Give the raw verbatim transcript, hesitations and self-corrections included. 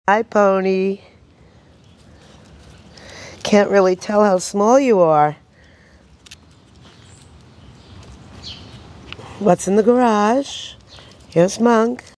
Hi, Pony. Can't really tell how small you are. What's in the garage? Here's Monk.